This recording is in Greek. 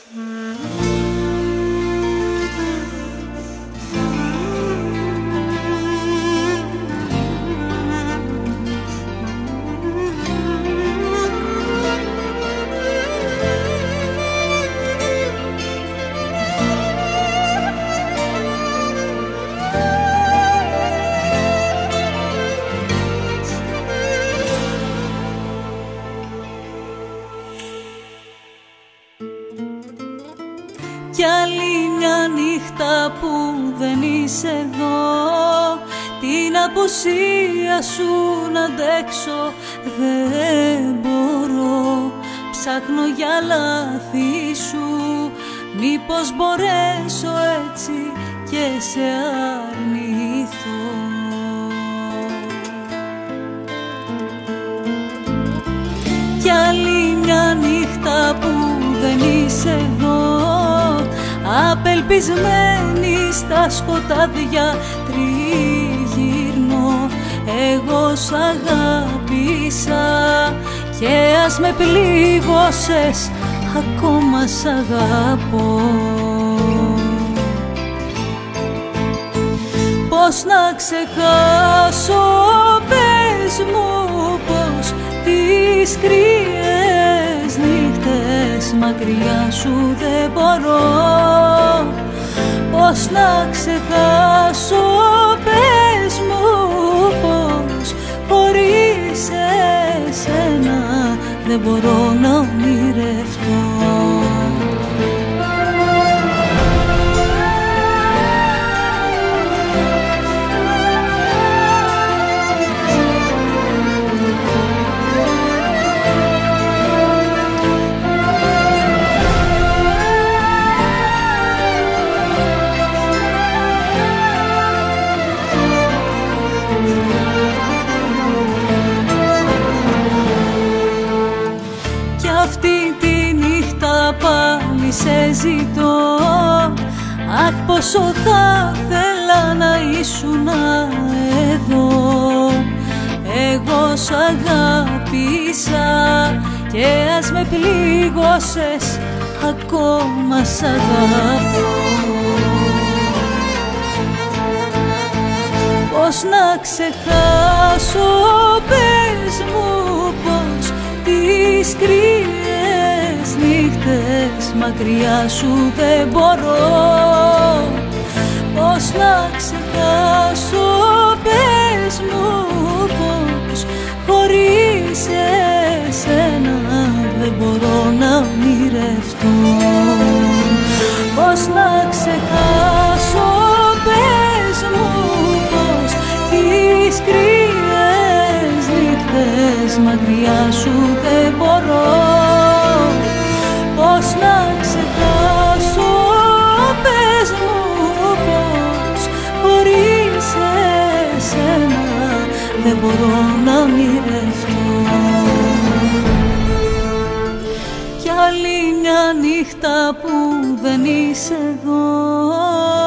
Κι άλλη μια νύχτα που δεν είσαι εδώ, την απουσία σου να αντέξω δεν μπορώ. Ψάχνω για λάθη σου, μήπως μπορέσω έτσι και σε αρνηθώ. Κι άλλη μια νύχτα που δεν είσαι εδώ, απελπισμένη στα σκοτάδια τριγυρνώ. Εγώ σ' αγάπησα και ας με πλήγωσες, ακόμα σ' αγαπώ. Πώς να ξεχάσω, πες μου πως τις κρύες νύχτες μακριά σου δεν μπορώ. Πώς να ξεχάσω, πες μου πως χωρίς εσένα δεν μπορώ να ονειρευτώ. Σε ζητώ, αχ πόσο θα θέλα να ήσουν εδώ. Εγώ σ' αγάπησα και ας με πλήγωσες, ακόμα σ' αγαπώ. Πώς να ξεχάσω, πες μου πως τις κρύες νύχτες μακριά σου δεν μπορώ. Πώς να ξεχάσω, πες μου πως χωρίς εσένα δεν μπορώ να ονειρευτώ. Πώς να ξεχάσω, πες μου πως τις κρύες νύχτες μακριά σου δεν μπορώ. Πώς να ξεχάσω, πες μου πως χωρίς εσένα δεν μπορώ να ονειρευτώ. Κι άλλη μια νύχτα που δεν είσαι εδώ,